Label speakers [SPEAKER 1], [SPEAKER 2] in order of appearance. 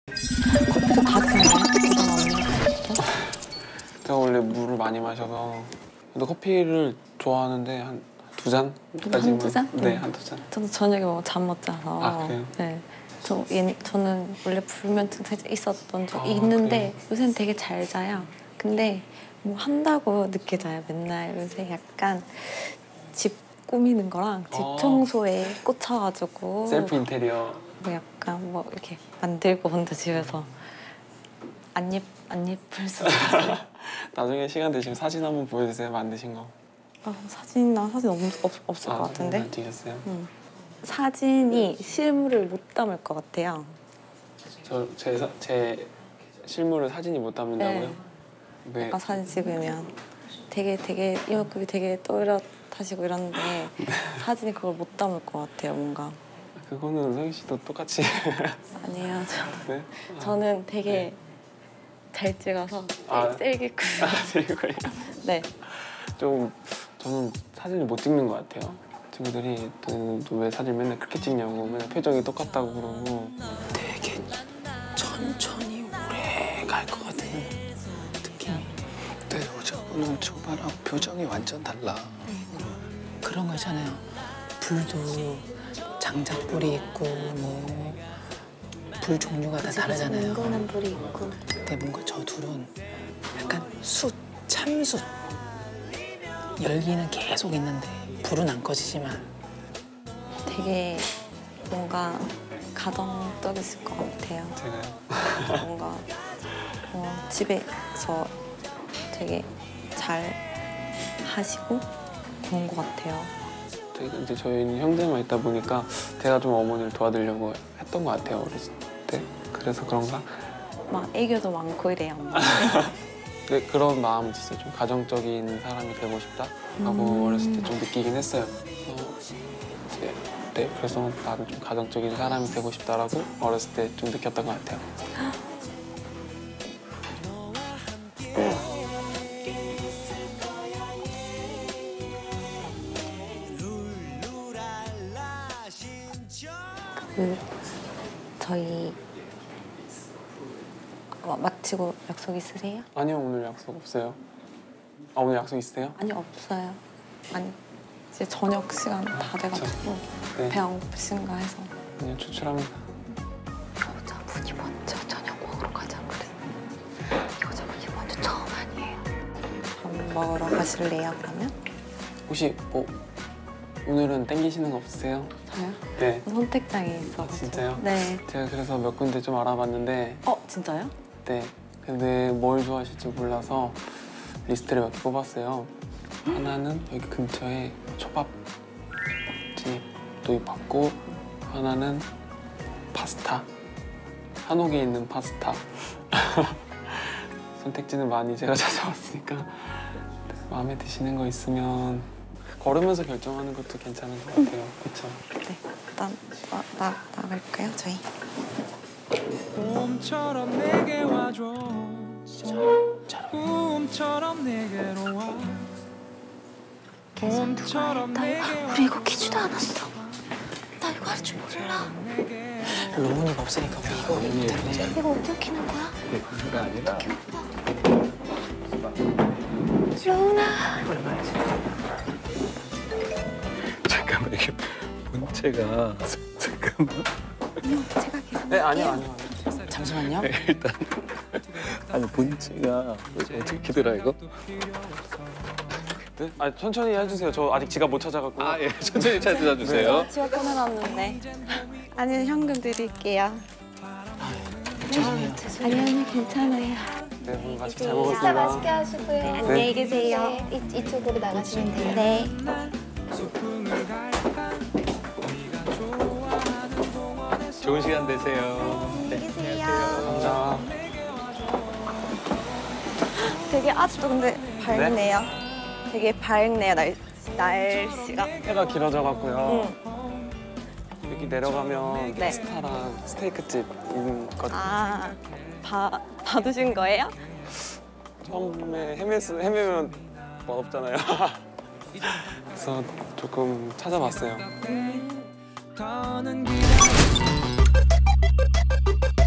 [SPEAKER 1] 커피도 다 드나요?
[SPEAKER 2] 제가 원래 물을 많이 마셔서 근데 커피를 좋아하는데 한 두 잔까지만.
[SPEAKER 1] 한두 잔?
[SPEAKER 2] 네, 한두 잔.
[SPEAKER 1] 저도 저녁에 뭐 잠 못 자서.
[SPEAKER 2] 아, 그래요?
[SPEAKER 1] 네. 저는 원래 불면증 살짝 있었던 적 있는데
[SPEAKER 2] 그래요?
[SPEAKER 1] 요새는 되게 잘 자요. 근데 뭐 한다고 늦게 자요. 맨날 요새 약간 집 꾸미는 거랑 집 청소에 꽂혀가지고
[SPEAKER 2] 셀프 인테리어.
[SPEAKER 1] 뭐 약간 뭐 이렇게 만들고 혼자 집에서 안 예쁠 수도 있어요.
[SPEAKER 2] 나중에 시간 되시면 사진 한번 보여주세요. 만드신 거.
[SPEAKER 1] 사진 없을 것 같은데?
[SPEAKER 2] 안 찍으셨어요?
[SPEAKER 1] 사진이 실물을 못 담을 것 같아요.
[SPEAKER 2] 제 실물을 사진이 못 담는다고요?
[SPEAKER 1] 네.
[SPEAKER 2] 왜?
[SPEAKER 1] 약간 사진 찍으면 되게 이목구비 되게 또렷하시고 이러는데 사진이 그걸 못 담을 것 같아요, 뭔가.
[SPEAKER 2] 그거는 성희 씨도 똑같이.
[SPEAKER 1] 아니에요,
[SPEAKER 2] 네?
[SPEAKER 1] 저는 되게 잘 찍어서 셀기꾼.
[SPEAKER 2] 셀기꾼이요?
[SPEAKER 1] 네.
[SPEAKER 2] 저는 사진을 못 찍는 것 같아요. 친구들이 너 왜 사진 맨날 그렇게 찍냐고 맨날 표정이 똑같다고 그러고 되게 천천히 오래 갈 것 같은 느낌이.
[SPEAKER 3] 네, 저분은 초반하고 표정이 완전 달라. 그런 거 있잖아요. 불도 장작불이 있고 뭐 불 종류가 다 다르잖아요.
[SPEAKER 4] 은근한 불이 있고.
[SPEAKER 3] 근데 뭔가 저 둘은 약간 참숯. 열기는 계속 있는데 불은 안 꺼지지만
[SPEAKER 1] 되게 뭔가 가정적이실 것 같아요.
[SPEAKER 2] 제가요?
[SPEAKER 1] 뭔가 집에서 되게 잘 하시고 그런 것 같아요.
[SPEAKER 2] 이제 저희는 형제만 있다 보니까 제가 좀 어머니를 도와드리려고 했던 것 같아요, 어렸을 때. 그래서 그런가?
[SPEAKER 1] 막 애교도 많고 이래요.
[SPEAKER 2] 네, 그런 마음이 있어요. 좀 가정적인 사람이 되고 싶다 하고 어렸을 때 좀 느끼긴 했어요. 그래서 나도 좀 가정적인 사람이 되고 싶다라고 어렸을 때 좀 느꼈던 것 같아요.
[SPEAKER 1] 저희 마치고 약속 있으세요?
[SPEAKER 2] 아니요, 오늘 약속 없어요. 아, 오늘 약속 있으세요?
[SPEAKER 1] 아니, 없어요. 아니, 이제 저녁 시간 다 돼가지고
[SPEAKER 2] 네.
[SPEAKER 1] 배 안 고프신가 해서.
[SPEAKER 2] 그냥 추출합니다.
[SPEAKER 4] 여자분이 먼저 저녁 먹으러 가자 그래. 여자분이 먼저 처음 아니에요.
[SPEAKER 1] 밥 먹으러 가실래요, 그러면?
[SPEAKER 2] 혹시 뭐 오늘은 땡기시는 거 없으세요?
[SPEAKER 1] 저요?
[SPEAKER 2] 네.
[SPEAKER 1] 선택장이 있어서.
[SPEAKER 2] 진짜요?
[SPEAKER 1] 네.
[SPEAKER 2] 제가 그래서 몇 군데 좀 알아봤는데
[SPEAKER 1] 진짜요?
[SPEAKER 2] 네. 근데 뭘 좋아하실지 몰라서 리스트를 몇 개 뽑았어요. 하나는 여기 근처에 초밥집도 입었고 하나는 파스타. 한옥에 있는 파스타. 선택지는 많이 제가 찾아왔으니까 마음에 드시는 거 있으면 걸으면서 결정하는 것도 괜찮은 것 같아요. 그렇죠?
[SPEAKER 1] 네. 일단 나갈까요, 저희?
[SPEAKER 5] 꿈처럼 내게 와줘. 꿈처럼 내게로 와. 꿈처럼 내게 와.
[SPEAKER 4] 우리 이거 키지도 않았어. 나 이거 할 줄 몰라.
[SPEAKER 3] 로운이가 없으니까 우리 이거 때문에
[SPEAKER 4] 이거 어떻게 키는 거야?
[SPEAKER 3] 그게 아니라
[SPEAKER 4] 로운아.
[SPEAKER 3] 잠깐만 이게 본체가 잠깐만
[SPEAKER 4] 제가 계속.
[SPEAKER 2] 네, 아니요.
[SPEAKER 3] 잠시만요. 일단 아니 본체가 어떻게 키더라 이거?
[SPEAKER 2] 네? 천천히 해주세요. 저 아직 지갑 못 찾아갖고.
[SPEAKER 3] 예, 천천히 찾아주세요.
[SPEAKER 1] 지갑 꺼내놨는데. 아니, 현금 드릴게요.
[SPEAKER 3] 죄송해요.
[SPEAKER 4] 아니요, 괜찮아요.
[SPEAKER 2] 네, 오늘 맛있게 잘
[SPEAKER 4] 식사
[SPEAKER 2] 먹었습니다.
[SPEAKER 4] 맛있게 하시고요.
[SPEAKER 1] 네, 안녕히 계세요.
[SPEAKER 4] 네, 이쪽으로 나가시면 돼요.
[SPEAKER 1] 네.
[SPEAKER 3] 좋은 시간 되세요.
[SPEAKER 4] 안녕히 계세요.
[SPEAKER 2] 감사합니다.
[SPEAKER 1] 되게 아직도 근데 밝네요. 되게 밝네요, 날씨가.
[SPEAKER 2] 해가 길어져갖고요. 여기 내려가면
[SPEAKER 1] 네.
[SPEAKER 2] 파스타랑 스테이크집 있는 것
[SPEAKER 1] 받으신 거예요?
[SPEAKER 2] 처음에 헤매면 맛없잖아요. 그래서 조금 찾아봤어요.
[SPEAKER 5] 더는 기다려.